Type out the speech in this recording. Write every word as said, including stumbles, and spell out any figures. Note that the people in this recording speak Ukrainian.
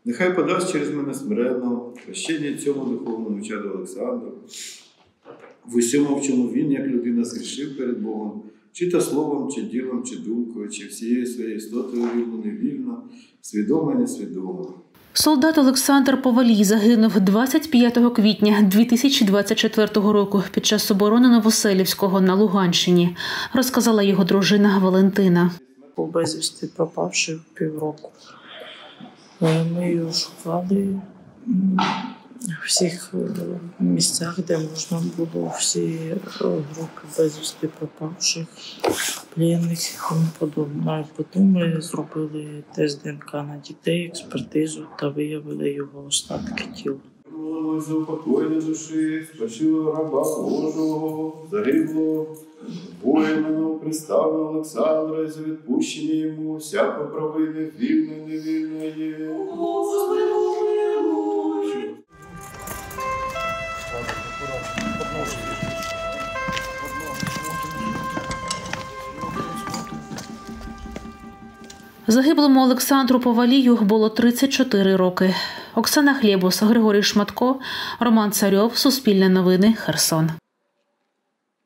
Нехай подасть через мене смиренно прощення цьому духовному чаду Олександру, в усьому, в чому він, як людина, згрішив перед Богом, чи то словом, чи ділом, чи думкою, чи всією своєю істотою вільно-невільно, свідомо-несвідомо. Солдат Олександр Повалій загинув двадцять п'ятого квітня дві тисячі двадцять четвертого року під час оборони Новоселівського на Луганщині, розказала його дружина Валентина. Був безвісти пропавши півроку. Ми його шукали в всіх місцях, де можна було, всі групи безвісти пропавших, пленних і тому подобне. Потім ми зробили тест ДНК на дітей, експертизу та виявили його остатки тіла. Молимось за упокоєння душі, спочилого раба Божого, загиблого воїна, приставного Олександра, за відпущення йому всякої провини, вільне, невільне є. Загиблому Олександру Повалію було тридцять чотири роки. Оксана Хлєбус, Григорій Шматко, Роман Царьов, Суспільне новини, Херсон.